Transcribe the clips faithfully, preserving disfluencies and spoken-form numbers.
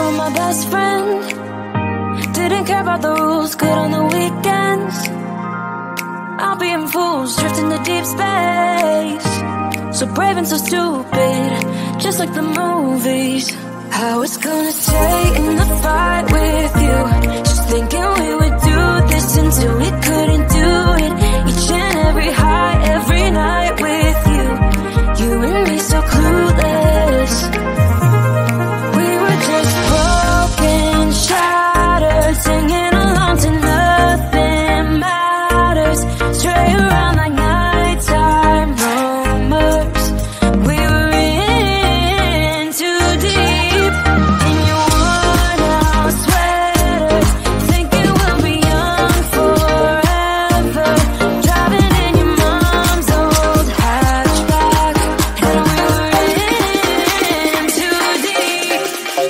were my best friend. Didn't care about the rules, good on the weekends. I'll be in fools, drifting to deep space. So brave and so stupid, just like the movies. I was gonna stay in the fight with you, just thinking we would do this until we couldn't do it. Each and every high, every night with you. You and me so clueless. We were just broken, shattered, singing along to nothing matters. Stray around like nighttime rumors. We were in too deep. In your worn out sweaters, thinking we'll be young forever. Driving in your mom's old hatchback, and we were in too deep.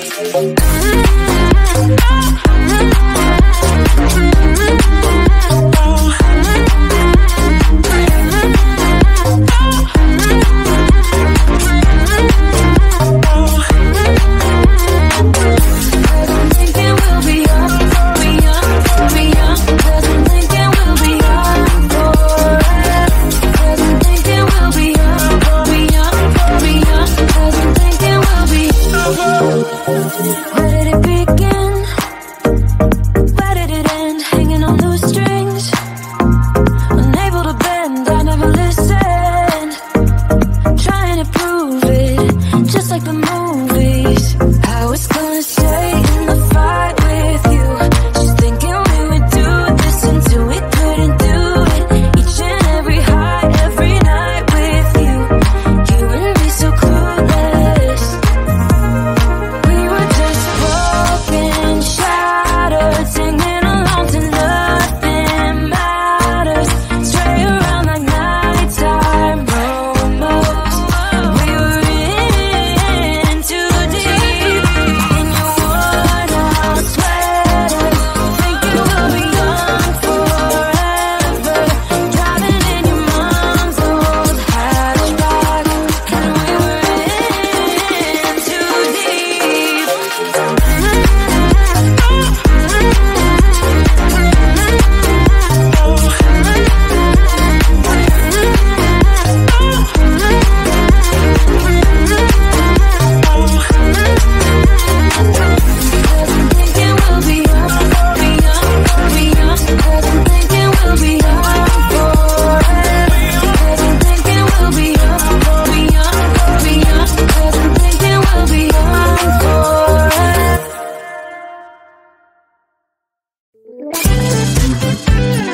Where did it begin? Where did it end? Hanging on loose strings, unable to bend. I never listened, trying to prove it, just like the movies. I was gonna stay in the fight with you, just thinking we would do this until we couldn't do it. Each and every high, every night with you. You and me so clueless. We were just broken, shattered, singing along to nothing matters. Stray around like nighttime rumors. We were in too deep. In your worn out sweaters, thinking we'll be young forever. Driving in your mom's old hatchback, and we were in too deep. Thinking we'll be young, be young, be young. 'Cause I'm thinking we'll be young forever. 'Cause I'm thinking we'll be young, be young, be young. 'Cause I'm thinking we'll be young forever.